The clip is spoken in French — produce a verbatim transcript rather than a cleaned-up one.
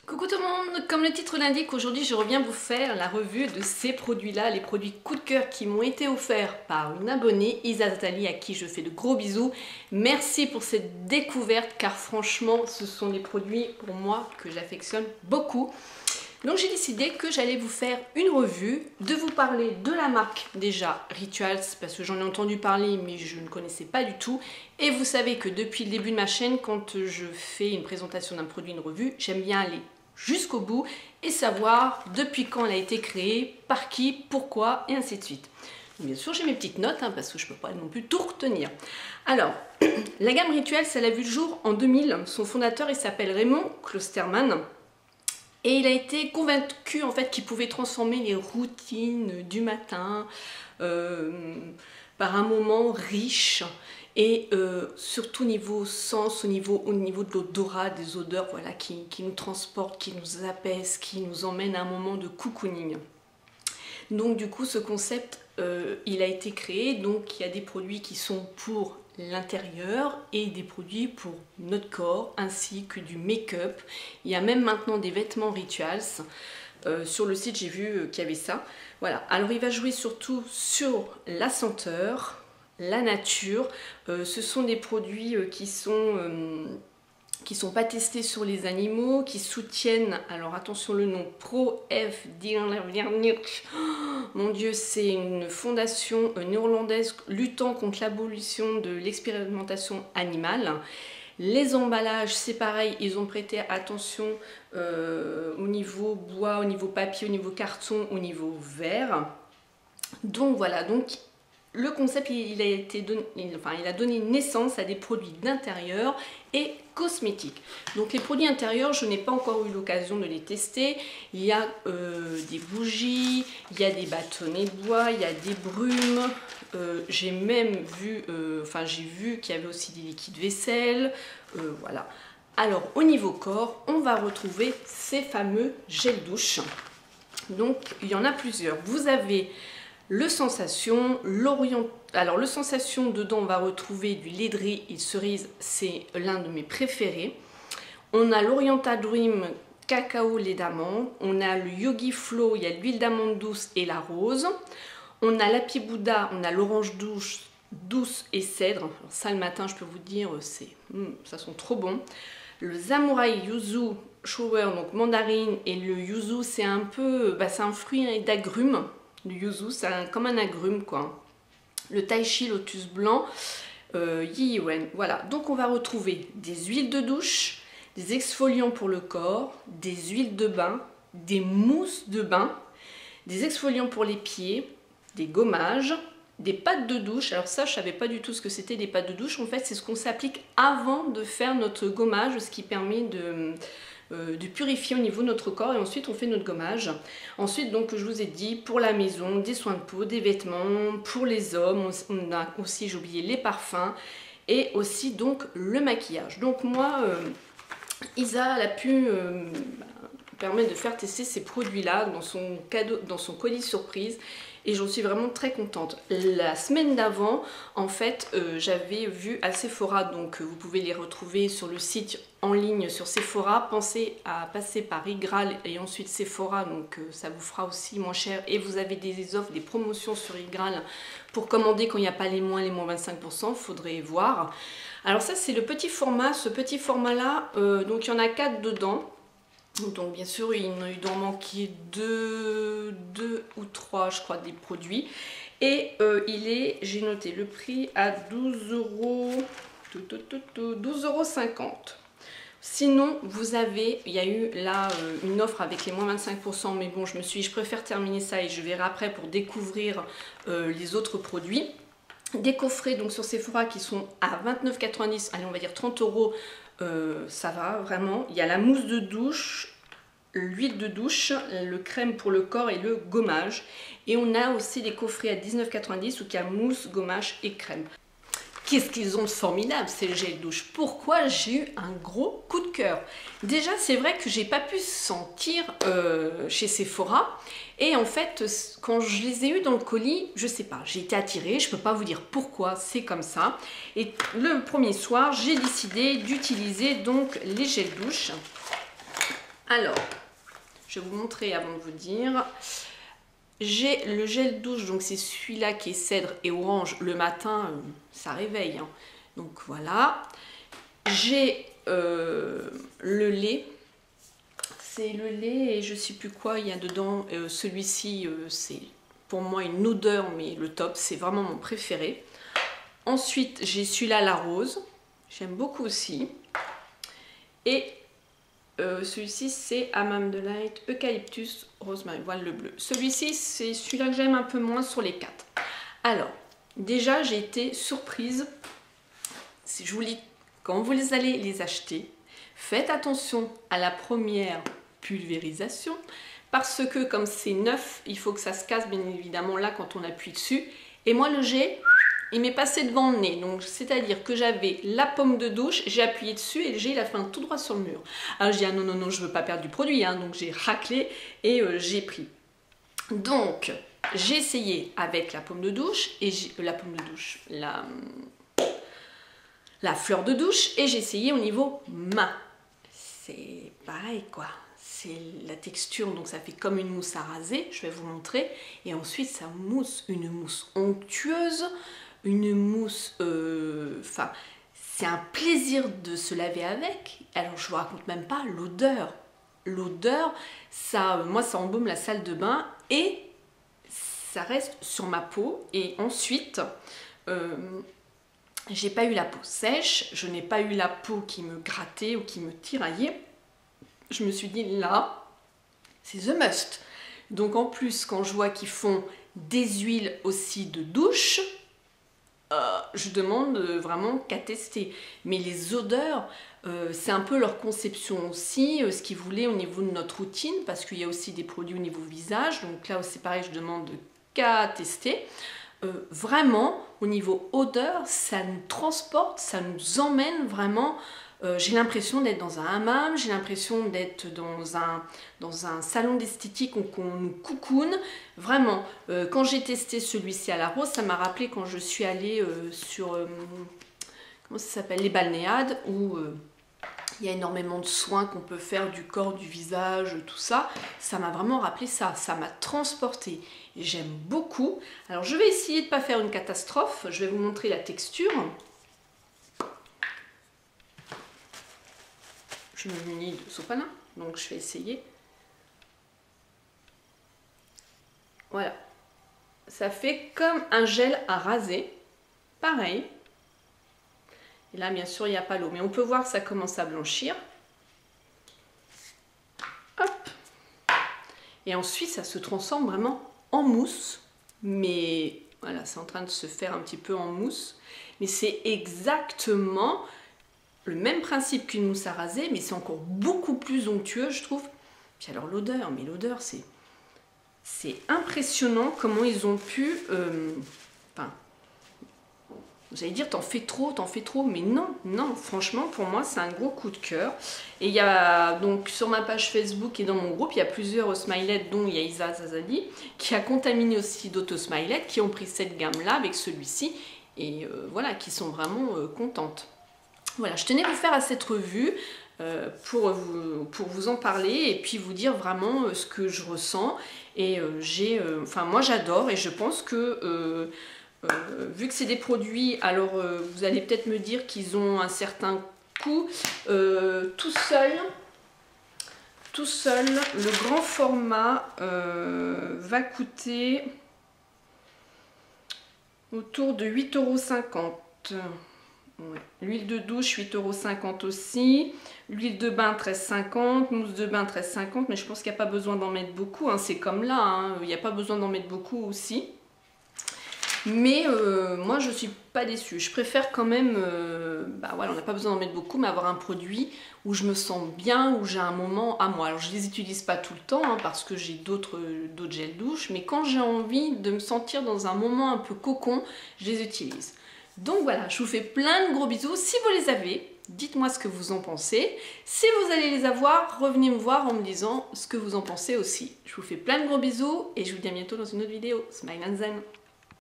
Coucou tout le monde, comme le titre l'indique, aujourd'hui je reviens vous faire la revue de ces produits-là, les produits coup de cœur qui m'ont été offerts par une abonnée, Isa Zatali, à qui je fais de gros bisous. Merci pour cette découverte car franchement ce sont des produits pour moi que j'affectionne beaucoup. Donc j'ai décidé que j'allais vous faire une revue, de vous parler de la marque déjà Rituals parce que j'en ai entendu parler mais je ne connaissais pas du tout. Et vous savez que depuis le début de ma chaîne, quand je fais une présentation d'un produit, une revue, j'aime bien aller jusqu'au bout et savoir depuis quand elle a été créée, par qui, pourquoi et ainsi de suite. Bien sûr j'ai mes petites notes hein, parce que je ne peux pas non plus tout retenir. Alors, la gamme Rituals, elle a vu le jour en deux mille. Son fondateur il s'appelle Raymond Klosterman. Et il a été convaincu en fait qu'il pouvait transformer les routines du matin euh, par un moment riche et euh, surtout au niveau sens, au niveau, au niveau de l'odorat, des odeurs voilà, qui, qui nous transportent, qui nous apaisent, qui nous emmènent à un moment de cocooning. Donc du coup ce concept euh, il a été créé, donc il y a des produits qui sont pour l'intérieur et des produits pour notre corps ainsi que du make-up. Il y a même maintenant des vêtements Rituals. Euh, sur le site j'ai vu euh, qu'il y avait ça. Voilà, alors il va jouer surtout sur la senteur, la nature. Euh, ce sont des produits euh, qui sont euh, qui sont pas testés sur les animaux, qui soutiennent, alors attention le nom, Pro F, mon dieu, c'est une fondation néerlandaise luttant contre l'abolition de l'expérimentation animale. Les emballages, c'est pareil, ils ont prêté attention euh, au niveau bois, au niveau papier, au niveau carton, au niveau verre. Donc voilà, donc le concept il a, été donné, enfin, il a donné naissance à des produits d'intérieur et cosmétiques. Donc les produits intérieurs, je n'ai pas encore eu l'occasion de les tester. Il y a euh, des bougies, il y a des bâtonnets de bois, il y a des brumes. Euh, j'ai même vu, euh, enfin j'ai vu qu'il y avait aussi des liquides vaisselle. Euh, voilà. Alors au niveau corps, on va retrouver ces fameux gels douche. Donc il y en a plusieurs. Vous avez le sensation, l'orient. Alors le sensation, dedans on va retrouver du lait de riz et cerise, c'est l'un de mes préférés. On a l'Oriental Dream cacao lait d'amande, on a le Yogi Flow, il y a l'huile d'amande douce et la rose. On a l'Happy Buddha, on a l'orange douce, douce et cèdre. Alors ça le matin je peux vous dire, c'est, mm, ça sent trop bon. Le Samurai Yuzu Shower, donc mandarine, et le yuzu c'est un peu, bah, c'est un fruit d'agrumes. Le yuzu, c'est comme un agrume quoi. Le tai chi lotus blanc, euh, yi wen. Voilà, donc on va retrouver des huiles de douche, des exfoliants pour le corps, des huiles de bain, des mousses de bain, des exfoliants pour les pieds, des gommages, des pâtes de douche. Alors ça, je savais pas du tout ce que c'était des pâtes de douche. En fait, c'est ce qu'on s'applique avant de faire notre gommage, ce qui permet de de purifier au niveau de notre corps et ensuite on fait notre gommage. Ensuite donc je vous ai dit pour la maison, des soins de peau, des vêtements, pour les hommes, on a aussi, j'ai oublié, les parfums et aussi donc le maquillage. Donc moi, euh, Isa elle a pu euh, permettre de faire tester ces produits là dans son cadeau, dans son colis surprise. Et j'en suis vraiment très contente. La semaine d'avant, en fait, euh, j'avais vu à Sephora, donc euh, vous pouvez les retrouver sur le site en ligne sur Sephora. Pensez à passer par Igral et ensuite Sephora, donc euh, ça vous fera aussi moins cher. Et vous avez des offres, des promotions sur Igral pour commander quand il n'y a pas les moins, les moins vingt-cinq pour cent, faudrait voir. Alors ça, c'est le petit format. Ce petit format-là, euh, donc il y en a quatre dedans. Donc bien sûr il doit en manquer deux, deux ou trois je crois des produits et euh, il est, j'ai noté le prix à douze euros, douze euros cinquante. Sinon vous avez, il y a eu là euh, une offre avec les moins vingt-cinq pour cent mais bon je me suis dit je préfère terminer ça et je verrai après pour découvrir euh, les autres produits. Des coffrets donc sur Sephora qui sont à vingt-neuf quatre-vingt-dix, allez on va dire trente euros. Euh, ça va vraiment. Il y a la mousse de douche, l'huile de douche, le crème pour le corps et le gommage. Et on a aussi des coffrets à dix-neuf quatre-vingt-dix où il y a mousse, gommage et crème. Qu'est-ce qu'ils ont de formidable ces gels douche? Pourquoi j'ai eu un gros coup de cœur? Déjà c'est vrai que j'ai pas pu sentir euh, chez Sephora et en fait quand je les ai eu dans le colis, je sais pas, j'ai été attirée, je peux pas vous dire pourquoi, c'est comme ça. Et le premier soir j'ai décidé d'utiliser donc les gels douche. Alors, je vais vous montrer avant de vous dire. J'ai le gel douche, donc c'est celui-là qui est cèdre et orange. Le matin, euh, ça réveille. Hein. Donc voilà. J'ai euh, le lait. C'est le lait et je sais plus quoi il y a dedans. Euh, Celui-ci, euh, c'est pour moi une odeur, mais le top, c'est vraiment mon préféré. Ensuite, j'ai celui-là, la rose. J'aime beaucoup aussi. Et euh, celui-ci, c'est Hammam Delight, Eucalyptus, Rosemary. Voilà le bleu. Celui-ci, c'est celui-là que j'aime un peu moins sur les quatre. Alors, déjà, j'ai été surprise. Si je vous dis, quand vous allez les acheter, faites attention à la première pulvérisation parce que comme c'est neuf, il faut que ça se casse bien évidemment là quand on appuie dessus. Et moi le jet, il m'est passé devant le nez. Donc c'est-à-dire que j'avais la pomme de douche, j'ai appuyé dessus et le jet il a fait un tout droit sur le mur. Alors j'ai dit ah non non non, je veux pas perdre du produit, hein, donc j'ai raclé et euh, j'ai pris. Donc j'ai essayé avec la pomme de douche et j'ai euh, la pomme de douche, la la fleur de douche et j'ai essayé au niveau main. C'est pareil quoi, c'est la texture, donc ça fait comme une mousse à raser, je vais vous montrer, et ensuite ça mousse, une mousse onctueuse, une mousse, enfin, euh, c'est un plaisir de se laver avec, alors je vous raconte même pas l'odeur, l'odeur, ça, moi ça embaume la salle de bain, et ça reste sur ma peau, et ensuite, euh, j'ai pas eu la peau sèche, je n'ai pas eu la peau qui me grattait ou qui me tiraillait. Je me suis dit là, c'est the must. Donc en plus, quand je vois qu'ils font des huiles aussi de douche, euh, je demande vraiment qu'à tester. Mais les odeurs, euh, c'est un peu leur conception aussi, euh, ce qu'ils voulaient au niveau de notre routine, parce qu'il y a aussi des produits au niveau visage. Donc là aussi pareil, je demande qu'à tester. Euh, vraiment, au niveau odeur, ça nous transporte, ça nous emmène vraiment. Euh, j'ai l'impression d'être dans un hammam, j'ai l'impression d'être dans un, dans un salon d'esthétique où on nous coucoune. Vraiment, euh, quand j'ai testé celui-ci à la rose, ça m'a rappelé quand je suis allée euh, sur, euh, comment ça s'appelle, les balnéades, où euh, il y a énormément de soins qu'on peut faire du corps, du visage, tout ça. Ça m'a vraiment rappelé ça, ça m'a transporté. J'aime beaucoup. Alors je vais essayer de ne pas faire une catastrophe, je vais vous montrer la texture. Je me munis de sopalin, donc je vais essayer. Voilà. Ça fait comme un gel à raser. Pareil. Et là, bien sûr, il n'y a pas l'eau. Mais on peut voir que ça commence à blanchir. Hop. Et ensuite, ça se transforme vraiment en mousse. Mais voilà, c'est en train de se faire un petit peu en mousse. Mais c'est exactement le même principe qu'une mousse à raser, mais c'est encore beaucoup plus onctueux, je trouve. Puis alors l'odeur, mais l'odeur, c'est c'est impressionnant comment ils ont pu... Euh, enfin, vous allez dire, t'en fais trop, t'en fais trop, mais non, non, franchement, pour moi, c'est un gros coup de cœur. Et il y a, donc, sur ma page Facebook et dans mon groupe, il y a plusieurs smilettes, dont il y a Isa Zazali, qui a contaminé aussi d'autres smilettes, qui ont pris cette gamme-là avec celui-ci, et euh, voilà, qui sont vraiment euh, contentes. Voilà, je tenais à vous faire à cette revue euh, pour, vous, pour vous en parler et puis vous dire vraiment euh, ce que je ressens. Et euh, j'ai, euh, enfin moi j'adore et je pense que euh, euh, vu que c'est des produits, alors euh, vous allez peut-être me dire qu'ils ont un certain coût. Euh, tout seul, tout seul, le grand format euh, va coûter autour de huit euros cinquante. Ouais. L'huile de douche huit euros cinquante aussi, l'huile de bain treize cinquante, mousse de bain treize cinquante, mais je pense qu'il n'y a pas besoin d'en mettre beaucoup, hein. C'est comme là, hein. Il n'y a pas besoin d'en mettre beaucoup aussi. Mais euh, moi je suis pas déçue, je préfère quand même, euh, bah voilà, on n'a pas besoin d'en mettre beaucoup, mais avoir un produit où je me sens bien, où j'ai un moment à moi. Alors je les utilise pas tout le temps, hein, parce que j'ai d'autres d'autres gels douche, mais quand j'ai envie de me sentir dans un moment un peu cocon, je les utilise. Donc voilà, je vous fais plein de gros bisous. Si vous les avez, dites-moi ce que vous en pensez. Si vous allez les avoir, revenez me voir en me disant ce que vous en pensez aussi. Je vous fais plein de gros bisous et je vous dis à bientôt dans une autre vidéo. Smile and Zen.